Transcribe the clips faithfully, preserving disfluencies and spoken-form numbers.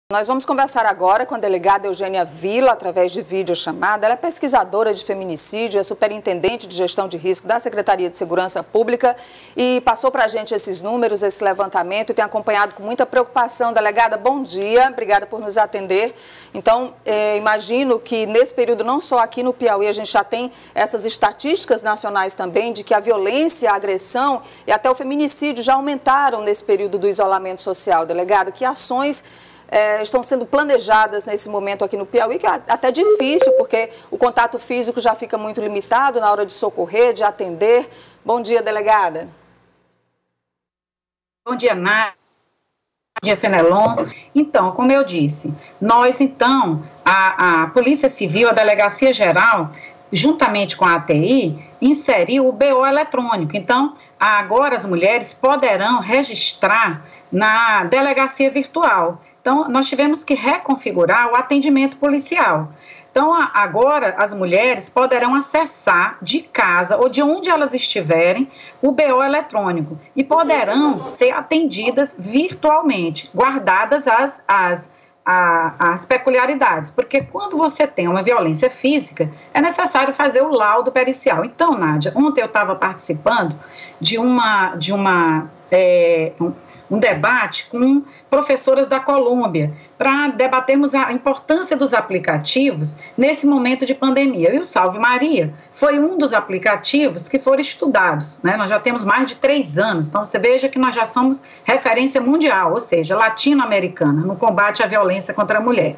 Nós vamos conversar agora com a delegada Eugênia Villa, através de videochamada. Ela é pesquisadora de feminicídio, é superintendente de gestão de risco da Secretaria de Segurança Pública e passou para a gente esses números, esse levantamento e tem acompanhado com muita preocupação. Delegada, bom dia, obrigada por nos atender. Então, eh, imagino que nesse período, não só aqui no Piauí, a gente já tem essas estatísticas nacionais também de que a violência, a agressão e até o feminicídio já aumentaram nesse período do isolamento social. Delegada, que ações É, estão sendo planejadas nesse momento aqui no Piauí, que é até difícil, porque o contato físico já fica muito limitado na hora de socorrer, de atender. Bom dia, delegada. Bom dia, Nádia. Bom dia, Fenelon. Então, como eu disse, nós, então, a, a Polícia Civil, a Delegacia Geral, juntamente com a A T I, inseriu o B O eletrônico. Então, agora as mulheres poderão registrar na delegacia virtual. Então, nós tivemos que reconfigurar o atendimento policial. Então, agora, as mulheres poderão acessar de casa ou de onde elas estiverem o B O eletrônico e poderão ser atendidas virtualmente, guardadas as, as, a, as peculiaridades. Porque quando você tem uma violência física, é necessário fazer o laudo pericial. Então, Nádia, ontem eu estava participando de uma... De uma é, um, um debate com professoras da Colômbia, para debatermos a importância dos aplicativos nesse momento de pandemia. E o Salve Maria foi um dos aplicativos que foram estudados, né? Nós já temos mais de três anos, então você veja que nós já somos referência mundial, ou seja, latino-americana, no combate à violência contra a mulher.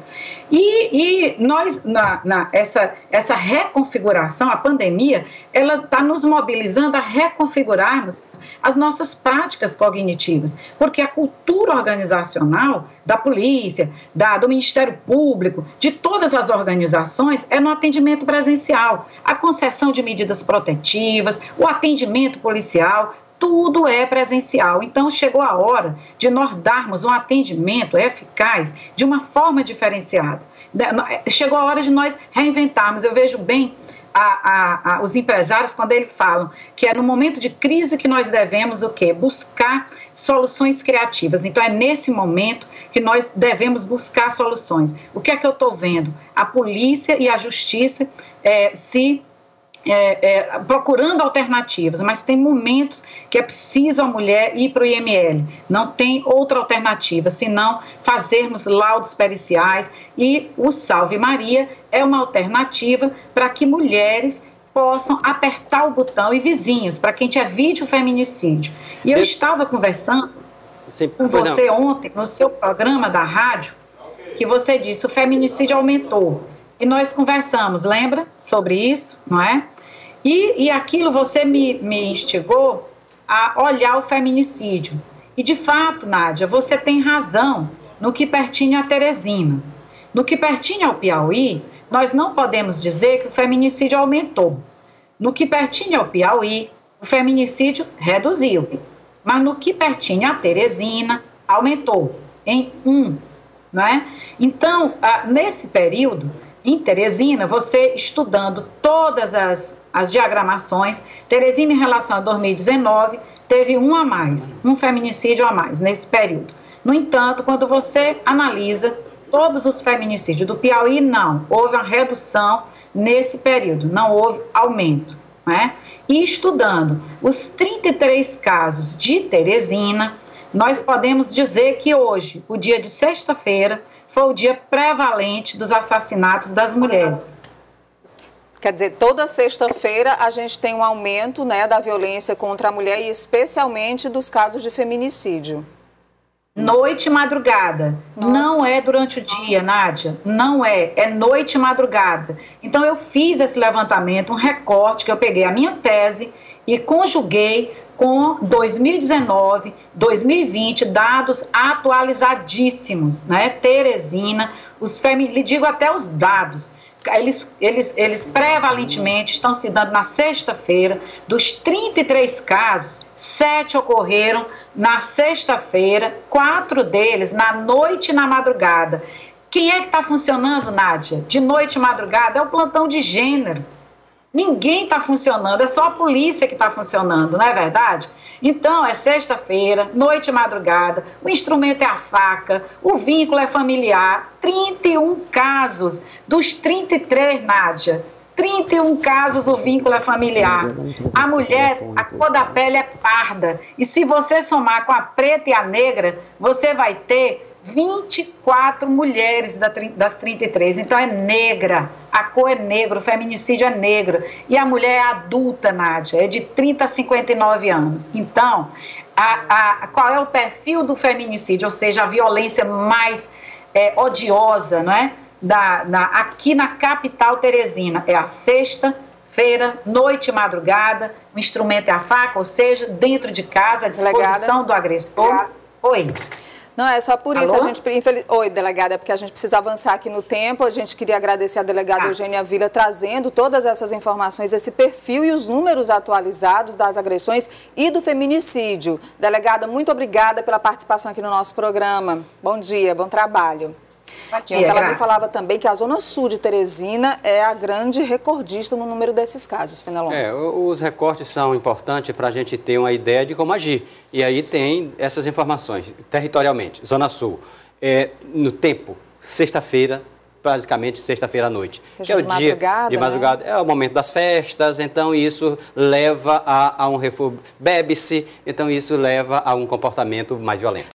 E, e nós, na, na, essa, essa reconfiguração, a pandemia, ela está nos mobilizando a reconfigurarmos as nossas práticas cognitivas, porque a cultura organizacional da polícia, da, do Ministério Público, de todas as organizações, é no atendimento presencial. A concessão de medidas protetivas, o atendimento policial, tudo é presencial. Então, chegou a hora de nós darmos um atendimento eficaz de uma forma diferenciada. Chegou a hora de nós reinventarmos. Eu vejo bem A, a, a, os empresários quando eles falam que é no momento de crise que nós devemos o quê? Buscar soluções criativas. Então é nesse momento que nós devemos buscar soluções. O que é que eu estou vendo? A polícia e a justiça é, se é, é, procurando alternativas, mas tem momentos que é preciso a mulher ir para o I M L. Não tem outra alternativa, senão fazermos laudos periciais, e o Salve Maria é uma alternativa para que mulheres possam apertar o botão, e vizinhos, para quem tinha vídeo feminicídio. E eu, eu estava conversando Sim, com você não. ontem, no seu programa da rádio, que você disse, o feminicídio aumentou. E nós conversamos, lembra? Sobre isso, não é? E, e aquilo você me, me instigou a olhar o feminicídio. E de fato, Nádia, você tem razão no que pertine a Teresina. No que pertine ao Piauí, nós não podemos dizer que o feminicídio aumentou. No que pertine ao Piauí, o feminicídio reduziu. Mas no que pertine a Teresina, aumentou em um. Não é? Então, ah, nesse período, em Teresina, você estudando todas as, as diagramações, Teresina, em relação a dois mil e dezenove, teve um a mais, um feminicídio a mais nesse período. No entanto, quando você analisa todos os feminicídios do Piauí, não, houve uma redução nesse período, não houve aumento, né? E estudando os trinta e três casos de Teresina, nós podemos dizer que hoje, o dia de sexta-feira, foi o dia prevalente dos assassinatos das mulheres. Quer dizer, toda sexta-feira a gente tem um aumento, né, da violência contra a mulher e especialmente dos casos de feminicídio. Noite e madrugada. Nossa. Não é durante o dia, Nádia. Não é. É noite e madrugada. Então, eu fiz esse levantamento, um recorte, que eu peguei a minha tese e conjuguei com dois mil e dezenove, dois mil e vinte, dados atualizadíssimos, né? Teresina, os femi... lhe digo até os dados. Eles, eles, eles prevalentemente estão se dando na sexta-feira. Dos trinta e três casos, sete ocorreram na sexta-feira, quatro deles na noite e na madrugada. Quem é que está funcionando, Nádia, de noite e madrugada? É o plantão de gênero. Ninguém está funcionando, é só a polícia que está funcionando, não é verdade? Então, é sexta-feira, noite e madrugada, o instrumento é a faca, o vínculo é familiar, trinta e um casos, dos trinta e três, Nádia, trinta e um casos o vínculo é familiar. A mulher, a cor da pele é parda, e se você somar com a preta e a negra, você vai ter vinte e quatro mulheres das trinta e três, então é negra, a cor é negra, o feminicídio é negro, e a mulher é adulta, Nádia, é de trinta a cinquenta e nove anos. Então, a, a, qual é o perfil do feminicídio, ou seja, a violência mais é, odiosa, não é? Da, na, aqui na capital teresina, é a sexta-feira, noite e madrugada, o instrumento é a faca, ou seja, dentro de casa, à disposição Delegada. do agressor. Delegada. Oi. Não, é só por Alô? isso, a gente, infeliz... Oi, delegada, é porque a gente precisa avançar aqui no tempo, a gente queria agradecer a delegada ah. Eugênia Vila trazendo todas essas informações, esse perfil e os números atualizados das agressões e do feminicídio. Delegada, muito obrigada pela participação aqui no nosso programa. Bom dia, bom trabalho. Dia, então, ela me falava também que a Zona Sul de Teresina é a grande recordista no número desses casos, Fenelon. É, os recortes são importantes para a gente ter uma ideia de como agir. E aí tem essas informações, territorialmente. Zona Sul, é, no tempo, sexta-feira, basicamente sexta-feira à noite. Seja que é o de madrugada, dia de madrugada, né? É o momento das festas, então isso leva a, a um refúgio, bebe-se, então isso leva a um comportamento mais violento.